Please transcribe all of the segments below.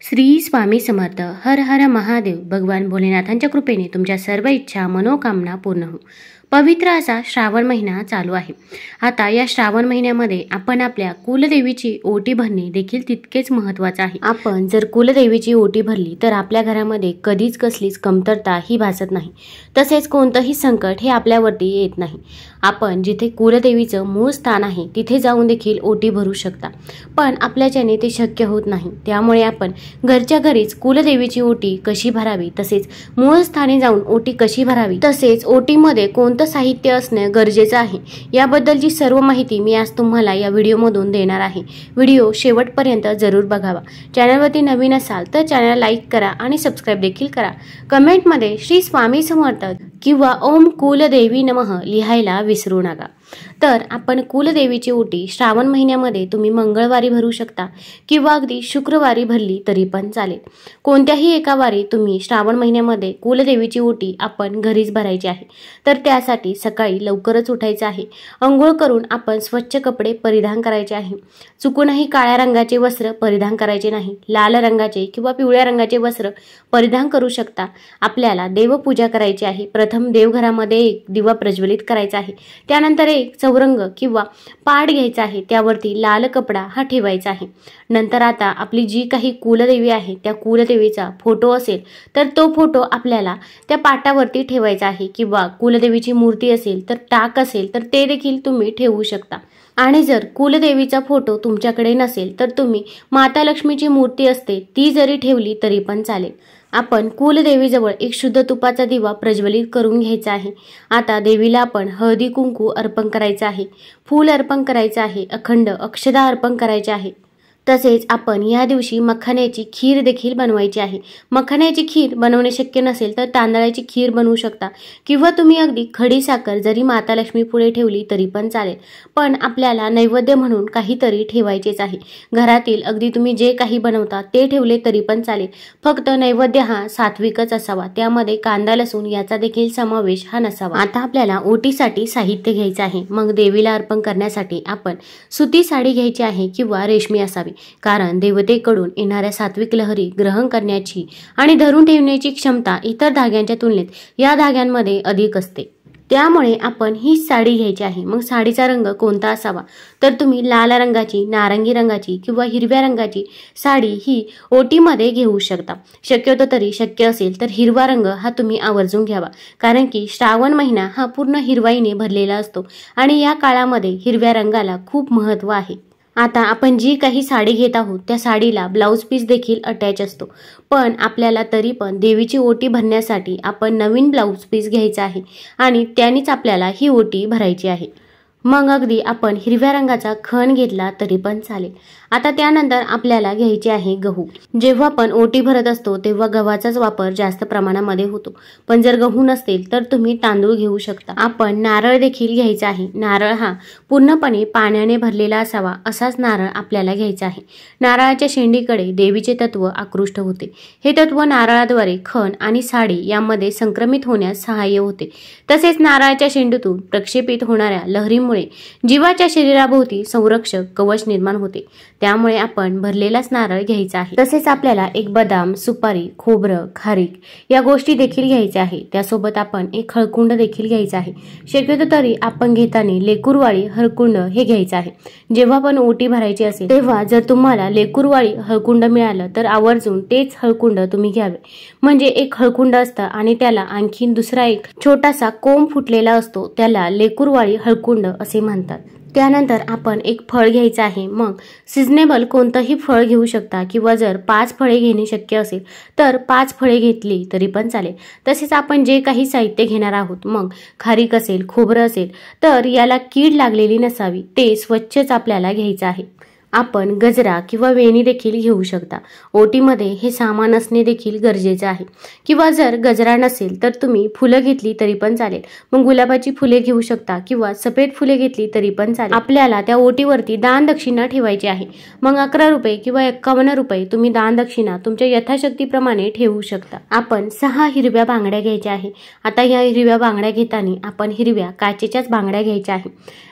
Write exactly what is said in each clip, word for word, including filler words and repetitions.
श्री स्वामी समर्थ. हर हर महादेव. भगवान भोलेनाथांच्या कृपेने तुमच्या सर्व इच्छा मनोकामना पूर्ण हो. पवित्र असा श्रावण महिना चालू आहे. आता या श्रावण महिन्यामध्ये आपण आपल्या कुलदेवीची ओटी भरणे देखील तितकेच महत्त्वाचे आहे. आपण जर कुलदेवीची ओटी भरली तर आपल्या घरामध्ये कधीच कसलीच कमतरता ही भासत नाही. तसेच कोणतेही संकट हे आपल्यावरती येत नाही. आपण जिथे कुलदेवीचं मूळ स्थान आहे तिथे जाऊन देखील ओटी भरू शकता, पण आपल्याच्याने ते शक्य होत नाही. त्यामुळे आपण घरच्या घरीच कुलदेवीची ओटी कशी भरावी, तसेच मूळ स्थानी जाऊन ओटी कशी भरावी, तसेच ओटीमध्ये कोणतं साहित्य असणे गरजेचं आहे याबद्दलची सर्व माहिती मी आज तुम्हाला या व्हिडिओमधून देणार आहे. व्हिडिओ शेवटपर्यंत जरूर बघावा. चॅनलवरती नवीन असाल तर चॅनल लाईक करा आणि सबस्क्राईब देखील करा. कमेंटमध्ये श्री स्वामी समर्थ किंवा ओम कुलदेवी नमः लिहायला विसरू नका. तर आपण कुलदेवीची ओटी श्रावण महिन्यामध्ये तुम्ही मंगळवारी भरू शकता किंवा अगदी शुक्रवारी भरली तरी पण चालेल. कोणत्याही एका वारी तुम्ही श्रावण महिन्यामध्ये कुलदेवीची ओटी आपण घरीच भरायची आहे. तर त्यासाठी सकाळी लवकरच उठायचं आहे. अंघोळ करून आपण स्वच्छ कपडे परिधान करायचे आहे. चुकूनही काळ्या रंगाचे वस्त्र परिधान करायचे नाही. लाल रंगाचे किंवा पिवळ्या रंगाचे वस्त्र परिधान करू शकता. आपल्याला देवपूजा करायची आहे. प्रथम देवघरामध्ये एक दिवा प्रज्वलित करायचा आहे. त्यानंतर एक चौरंग किंवा पाट घ्यायचा आहे. त्यावरती लाल कपडा हा ठेवायचा आहे. नंतर आता आपली जी काही कुलदेवी आहे त्या कुलदेवीचा फोटो असेल तर तो फोटो आपल्याला त्या पाटावरती ठेवायचा आहे, किंवा कुलदेवीची मूर्ती असेल तर टाक असेल तर ते देखील तुम्ही ठेवू शकता. आणि जर कुलदेवीचा फोटो तुमच्याकडे नसेल तर तुम्ही माता लक्ष्मीची मूर्ती असते ती जरी ठेवली तरी पण चालेल. आपण कुलदेवीजवळ एक शुद्ध तुपाचा दिवा प्रज्वलित करून घ्यायचा आहे. आता देवीला आपण हळदी कुंकू अर्पण करायचं आहे, फूल अर्पण करायचं आहे, अखंड अक्षदा अर्पण करायचे आहे. तसेच आपण या दिवशी मखाण्याची खीर देखील बनवायची आहे. मखाण्याची खीर बनवणे शक्य नसेल तर तांदळाची खीर बनवू शकता, किंवा तुम्ही अगदी खडी साखर जरी माता लक्ष्मी पुढे ठेवली तरी पण चालेल. पण आपल्याला नैवेद्य म्हणून काहीतरी ठेवायचेच आहे. घरातील अगदी तुम्ही जे काही बनवता ते ठेवले तरी पण चालेल. फक्त नैवेद्य हा सात्विकच असावा. त्यामध्ये कांदा लसूण याचा देखील समावेश हा नसावा. आता आपल्याला ओटीसाठी साहित्य घ्यायचं आहे. मग देवीला अर्पण करण्यासाठी आपण सुती साडी घ्यायची आहे किंवा रेशमी असावी, कारण देवतेकडून येणाऱ्या सात्विक लहरी ग्रहण करण्याची आणि धरून ठेवण्याची क्षमता इतर धाग्यांच्या तुलनेत या धाग्यांमध्ये अधिक असते. त्यामुळे आपण ही साडी घ्यायची आहे. मग साडीचा रंग कोणता असावा तर तुम्ही लाल रंगाची, नारंगी रंगाची किंवा हिरव्या रंगाची साडी ही ओटीमध्ये घेऊ शकता. शक्यतो तरी शक्य असेल तर हिरवा रंग हा तुम्ही आवर्जून घ्यावा, कारण की श्रावण महिना हा पूर्ण हिरवाईने भरलेला असतो आणि या काळामध्ये हिरव्या रंगाला खूप महत्त्व आहे. आता आपण जी काही साडी घेत आहोत त्या साडीला ब्लाऊज पीस देखील अटॅच असतो, पण आपल्याला तरी पण देवीची ओटी भरण्यासाठी आपण नवीन ब्लाऊज पीस घ्यायचा आहे आणि त्यानेच आपल्याला ही ओटी भरायची आहे. मग अगदी आपण हिरव्या रंगाचा खण घेतला तरी पण चालेल. आता त्यानंतर आपल्याला घ्यायचे आहे गहू. जेव्हा आपण ओटी भरत असतो तेव्हा गव्हाचाच वापर जास्त प्रमाणामध्ये होतो, पण जर गहू नसतील तर तुम्ही तांदूळ घेऊ शकता. आपण नारळ देखील घ्यायचा आहे. नारळ हा पूर्णपणे पाण्याने भरलेला असावा असाच नारळ आपल्याला घ्यायचा आहे. नारळाच्या शेंडीकडे देवीचे तत्व आकृष्ट होते. हे तत्व नारळाद्वारे खण आणि साडी यामध्ये संक्रमित होण्यास सहाय्य होते. तसेच नारळाच्या शेंडीतून प्रक्षेपित होणाऱ्या लहरीमुळे जीवाच्या शरीराभोवती संरक्षक कवच निर्माण होते. त्यामुळे आपण भरलेलाच नारळ घ्यायचा आहे. तसेच आपल्याला एक बदाम, सुपारी, खोबरं, खारीक या गोष्टी देखील घ्यायच्या आहे. त्यासोबत आपण एक हळकुंड देखील घ्यायचा आहे. शक्यतो तरी आपण घेताना लेकुरवाळी हळकुंड हे घ्यायचं आहे. जेव्हा पण ओटी भरायची असेल तेव्हा जर तुम्हाला लेकुरवाळी हळकुंड मिळालं तर आवर्जून तेच हळकुंड तुम्ही घ्यावे. म्हणजे एक हळकुंड असतं आणि त्याला आणखीन दुसरा एक छोटासा कोंब फुटलेला असतो, त्याला लेकुरवाळी हळकुंड असे म्हणतात. त्यानंतर आपण एक फळ घ्यायचं आहे. मग सिजनेबल कोणतंही फळ घेऊ शकता, किंवा जर पाच फळे घेणे शक्य असेल तर पाच फळे घेतली तरी पण चालेल. तसेच आपण जे काही साहित्य घेणार आहोत, मग खारीक असेल, खोबरं असेल तर याला कीड लागलेली नसावी, ते स्वच्छच आपल्याला घ्यायचं आहे. आपण गजरा किंवा वेणी देखील घेऊ शकता. ओटीमध्ये हे सामान असणे देखील गरजेचं आहे. किंवा जर गजरा नसेल तर तुम्ही फुलं घेतली तरी पण चालेल. मग गुलाबाची फुले घेऊ शकता किंवा सफेद फुले घेतली तरी पण चालेल. आपल्याला त्या ओटीवरती दान दक्षिणा ठेवायची आहे. मग अकरा रुपये किंवा एक्कावन्न रुपये तुम्ही दान दक्षिणा तुमच्या यथाशक्तीप्रमाणे ठेवू शकता. आपण सहा हिरव्या बांगड्या घ्यायच्या आहे. आता या हिरव्या बांगड्या घेताना आपण हिरव्या काचेच्याच बांगड्या घ्यायच्या आहे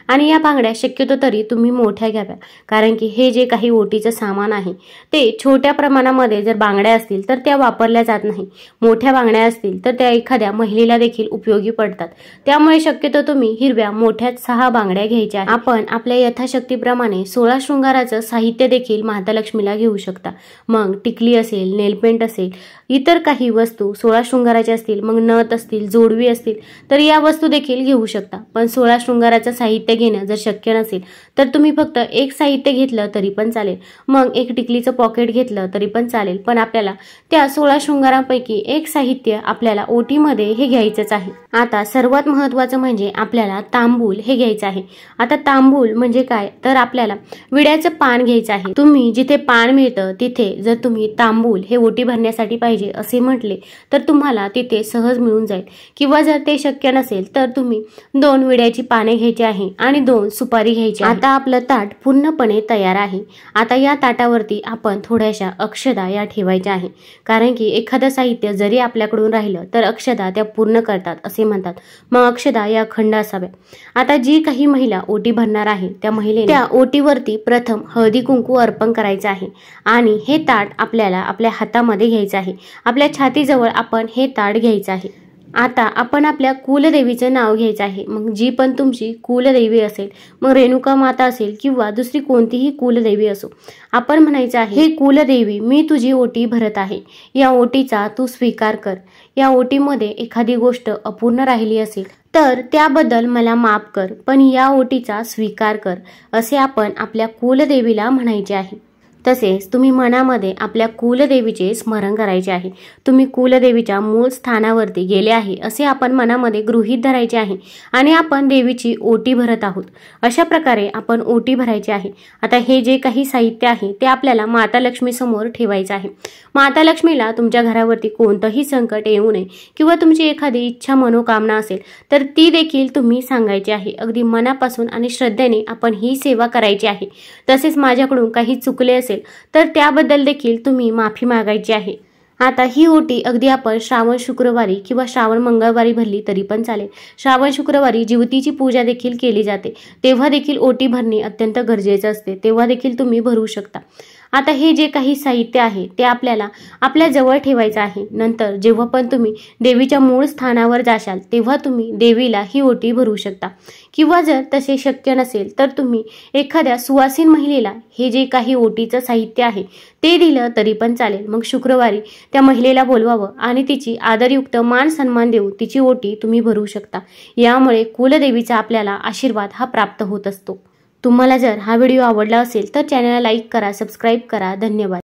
आणि या बांगड्या शक्यतो तरी तुम्ही मोठ्या घ्याव्या, कारण की हे जे काही ओटीचं सामान आहे ते छोट्या प्रमाणामध्ये जर बांगड्या असतील तर त्या वापरल्या जात नाही. मोठ्या बांगड्या असतील तर त्या एखाद्या महिलेला देखील उपयोगी पडतात. त्यामुळे शक्यतो तुम्ही हिरव्या मोठ्या सहा बांगड्या घ्यायच्या आहेत. आपण आपल्या यथाशक्तीप्रमाणे सोळा शृंगाराचं साहित्य देखील महालक्ष्मीला घेऊ शकता. मग टिकली असेल, नेलपेंट असेल, इतर काही वस्तू सोळा शृंगाराच्या असतील, मग नथ असतील, जोडवी असतील तर या वस्तू देखील घेऊ शकता. पण सोळा शृंगाराचं साहित्य घेणं जर शक्य नसेल तर तुम्ही फक्त एक साहित्य घेतलं तरी पण चालेल. मग एक टिकलीचं पॉकेट घेतलं तरी पण चालेल. पण आपल्याला त्या सोळा शृंगारांपैकी एक साहित्य आपल्याला ओटीमध्ये हे घ्यायचंच आहे. आता सर्वात महत्त्वाचं म्हणजे आपल्याला तांबूल हे घ्यायचं आहे. आता तांबूल म्हणजे काय तर आपल्याला विड्याचं पान घ्यायचं आहे. तुम्ही जिथे पान मिळतं तिथे जर तुम्ही तांबूल हे ओटी भरण्यासाठी पाहिजे असे म्हटले तर तुम्हाला तिथे सहज मिळून जाईल. किंवा जर ते शक्य नसेल तर तुम्ही दोन विड्याची पाने घ्यायची आहे आणि दोन सुपारी घ्यायची. आता आपलं ताट पूर्णपणे तयार आहे. आता या ताटावरती आपण थोड्याशा अक्षदा या ठेवायच्या आहे, कारण की एखादं साहित्य जरी आपल्याकडून राहिलं तर अक्षदा त्या पूर्ण करतात असे म्हणतात. मग अक्षदा या अखंड असाव्या. आता जी काही महिला ओटी भरणार आहे त्या महिलेने त्या ओटीवरती प्रथम हळदी कुंकू अर्पण करायचं आहे आणि हे ताट आपल्याला आपल्या हातामध्ये घ्यायचं आहे. आपल्या छातीजवळ आपण हे ताट घ्यायचं आहे. आता आपण आपल्या कुलदेवीचं नाव घ्यायचं आहे. मग जी पण तुमची कुलदेवी असेल, मग रेणुका माता असेल किंवा दुसरी कोणतीही कुलदेवी असो, आपण म्हणायचं आहे, हे कुलदेवी मी तुझी ओटी भरत आहे. या ओटीचा तू स्वीकार कर. या ओटीमध्ये एखादी गोष्ट अपूर्ण राहिली असेल तर त्याबद्दल मला माफ कर, पण या ओटीचा स्वीकार कर असे आपण आपल्या कुलदेवीला म्हणायचे आहे. तसेच तुम्ही मनामध्ये आपल्या कुलदेवीचे स्मरण करायचे आहे. तुम्ही कुलदेवीच्या मूळ स्थानावरती गेले आहे असे आपण मनामध्ये गृहीत धरायचे आहे आणि आपण देवीची ओटी भरत आहोत. अशा प्रकारे आपण ओटी भरायची आहे. आता हे जे काही साहित्य आहे ते आपल्याला माता लक्ष्मी समोर ठेवायचं आहे. माता लक्ष्मीला तुमच्या घरावरती कोणतंही संकट येऊ नये किंवा तुमची एखादी इच्छा मनोकामना असेल तर ती देखील तुम्ही सांगायची आहे. अगदी मनापासून आणि श्रद्धेने आपण ही सेवा करायची आहे. तसेच माझ्याकडून काही चुकले असेल तर त्याबद्दल देखील तुम्ही माफी मागायची आहे. आता ही ओटी अगदी आपण श्रावण शुक्रवारी किंवा श्रावण मंगळवारी भरली तरी पण चालेल. श्रावण शुक्रवारी जिवतीची पूजा देखील केली जाते, तेव्हा देखील ओटी भरणे अत्यंत गरजेचं असते, तेव्हा देखील तुम्ही भरू शकता. आता हे जे काही साहित्य आहे ते आपल्याला आपल्या जवळ ठेवायचं आहे. नंतर जेव्हा पण तुम्ही देवीच्या मूळ स्थानावर जाशाल तेव्हा तुम्ही देवीला ही ओटी भरू शकता. किंवा जर तसे शक्य नसेल तर तुम्ही एखाद्या सुवासीन महिलेला हे जे काही ओटीचं साहित्य आहे ते दिलं तरी पण चालेल. मग शुक्रवारी त्या महिलेला बोलवावं आणि तिची आदरयुक्त मान सन्मान देऊ तिची ओटी तुम्ही भरू शकता. यामुळे कुलदेवीचा आपल्याला आशीर्वाद हा प्राप्त होत असतो. तुम्हाला जर हा व्हिडिओ आवडला असेल तर चॅनलला लाईक करा, सबस्क्राईब करा. धन्यवाद.